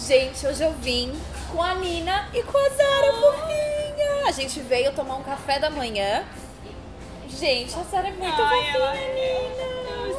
Gente, hoje eu vim com a Nina e com a Zara, fofinha. A gente veio tomar um café da manhã. Gente, a Zara é muito fofinha, Nina.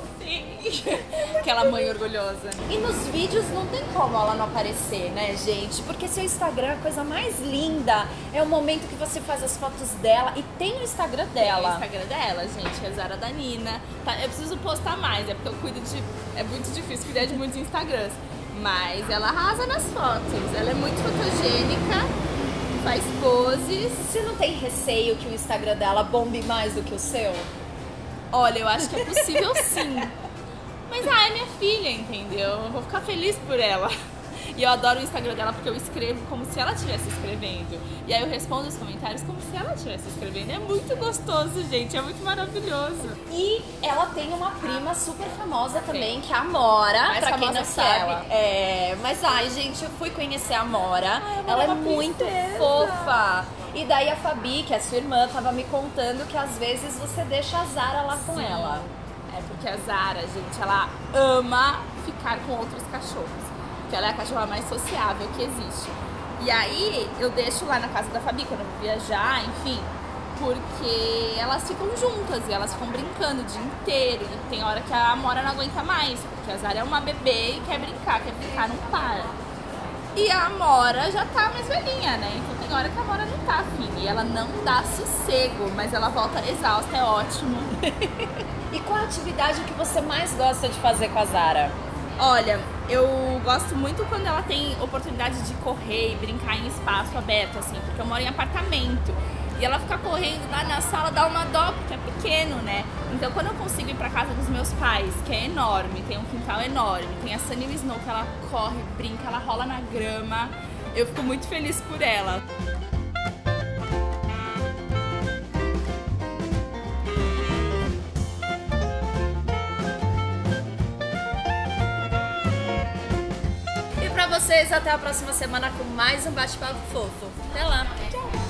Aquela mãe orgulhosa. E nos vídeos não tem como ela não aparecer, né, gente? Porque seu Instagram, a coisa mais linda é o momento que você faz as fotos dela e tem o Instagram dela. Tem o Instagram dela, gente, é Zara da Nina. Tá, eu preciso postar mais, é porque eu cuido de... É muito difícil cuidar de muitos Instagrams. Mas ela arrasa nas fotos, ela é muito fotogênica, faz poses. Você não tem receio que o Instagram dela bombe mais do que o seu? Olha, eu acho que é possível sim. Mas é minha filha, entendeu? Eu vou ficar feliz por ela. E eu adoro o Instagram dela porque eu escrevo como se ela estivesse escrevendo. E aí eu respondo os comentários como se ela estivesse escrevendo. É muito gostoso, gente. É muito maravilhoso. E ela tem uma prima super famosa também, que é a Amora. Mais pra quem famosa não que sabe. ela. É, mas ai, gente, eu fui conhecer a Amora. Ela é uma muito princesa. fofa. E daí a Fabi, que é sua irmã, tava me contando que às vezes você deixa a Zara lá com Sim. ela. É porque a Zara, gente, ela ama ficar com outros cachorros. Porque ela é a cachorra mais sociável que existe. E aí eu deixo lá na casa da Fabi quando eu vou viajar, enfim. Porque elas ficam juntas e elas ficam brincando o dia inteiro. E tem hora que a Amora não aguenta mais. Porque a Zara é uma bebê e quer brincar não para. E a Amora já tá mais velhinha, né? Então tem hora que a Amora não tá afim. E ela não dá sossego, mas ela volta exausta, é ótimo. E qual a atividade que você mais gosta de fazer com a Zara? Olha, eu gosto muito quando ela tem oportunidade de correr e brincar em espaço aberto, assim, porque eu moro em apartamento. E ela fica correndo lá na sala, dá uma dó, porque é pequeno, né? Então quando eu consigo ir pra casa dos meus pais, que é enorme, tem um quintal enorme, tem a Sunny Snow, que ela corre, brinca, ela rola na grama, eu fico muito feliz por ela. E pra vocês, até a próxima semana com mais um bate-papo fofo. Até lá! Tchau!